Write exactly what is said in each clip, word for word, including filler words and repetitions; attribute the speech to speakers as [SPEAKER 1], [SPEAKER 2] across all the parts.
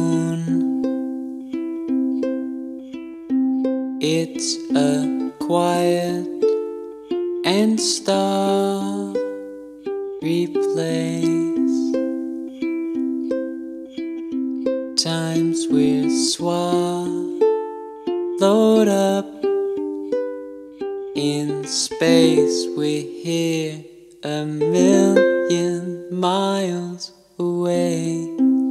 [SPEAKER 1] moon. It's a quiet and starry place. Times we're swallowed up in space. We're here a million miles away.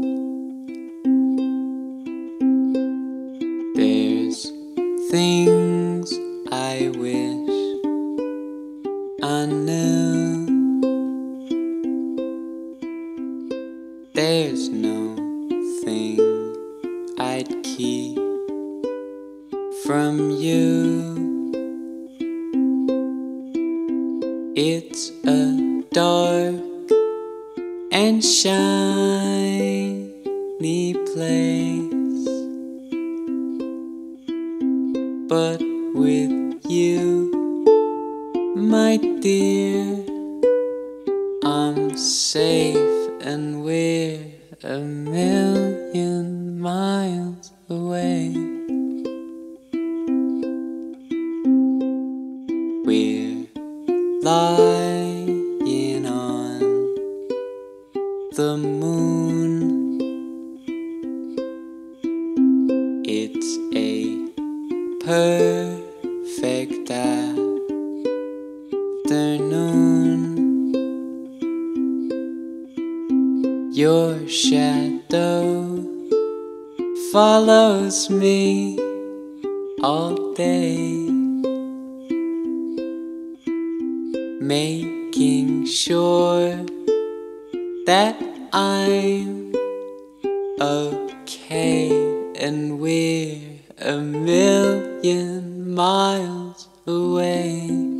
[SPEAKER 1] There's things I wish I knew. There's no thing I'd keep from you. It's a dark and shiny place, but with you, my dear, I'm safe and we're a million miles away. We're lying on the moon. It's a perfect afternoon. Your shadow follows me all day, making sure that I'm okay, and we're a million miles away.